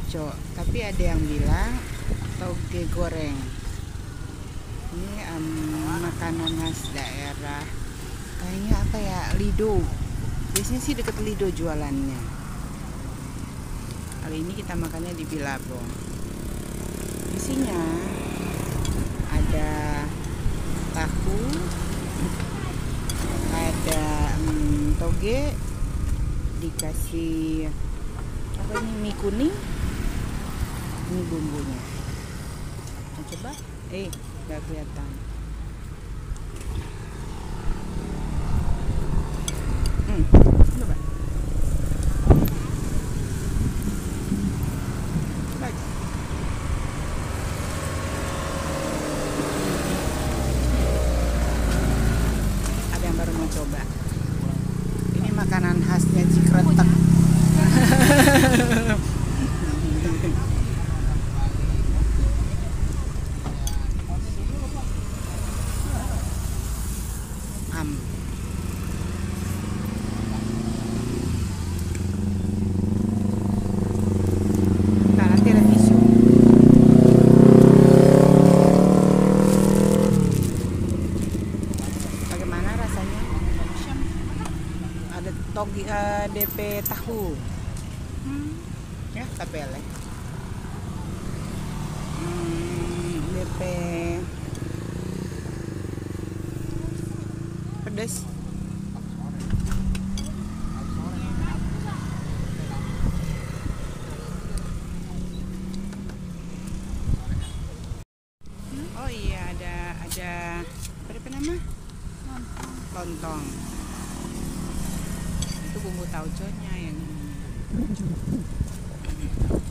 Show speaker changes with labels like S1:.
S1: tauco, tapi ada yang bilang toge goreng. Ini makanan khas daerah, kayaknya apa ya, Lido. Biasanya sih deket Lido jualannya. Kali ini kita makannya di Bilabong. Isinya ada tahu, ada toge, dikasih apa ini, mie kuning, ini bumbunya. Nah, coba, nggak kelihatan. Coba. Baik. Ada yang baru mau coba. Ini makanan khasnya Cikretek. Nah, nanti ada tisu. Bagaimana rasanya? Ada toge DP tahu. Ya, tapele. DP pedas. Oh iya, ada apa nama? Lontong. Itu bumbu tauconya yang ini.